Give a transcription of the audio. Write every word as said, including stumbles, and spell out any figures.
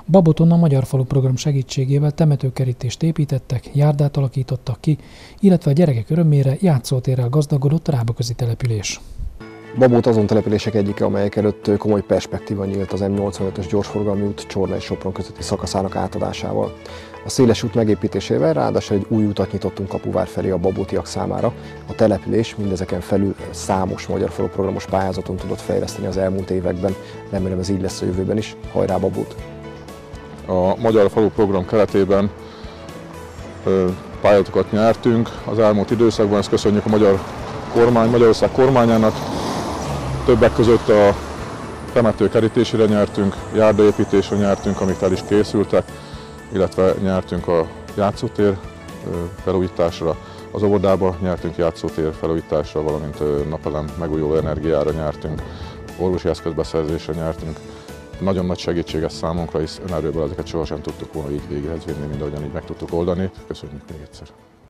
Baboton a Magyar Falu program segítségével temetőkerítést építettek, járdát alakítottak ki, illetve a gyerekek örömére játszótérrel gazdagodott a Rábaközi település. Babot azon települések egyike, amelyek előtt komoly perspektíva nyílt az M nyolcvanötös gyorsforgalmi út Csorna és Sopron közötti szakaszának átadásával. A széles út megépítésével ráadásul egy új utat nyitottunk Kapuvár felé a babotiak számára. A település mindezeken felül számos Magyar Falu programos pályázaton tudott fejleszteni az elmúlt években. Remélem ez így lesz a jövőben is. Hajrá Babot! A Magyar Falu program keretében pályázatokat nyertünk az elmúlt időszakban, ezt köszönjük a magyar kormány, Magyarország kormányának. Többek között a temető kerítésére nyertünk, járdaépítésre nyertünk, amik el is készültek, illetve nyertünk a játszótér felújításra, az óvodába nyertünk játszótér felújításra, valamint napelem megújuló energiára nyertünk, orvosi eszközbeszerzésre nyertünk. Nagyon nagy segítség ez számunkra, hisz önerőből ezeket sohasem tudtuk volna így véghez vinni, mint ahogyan így meg tudtuk oldani. Köszönjük még egyszer!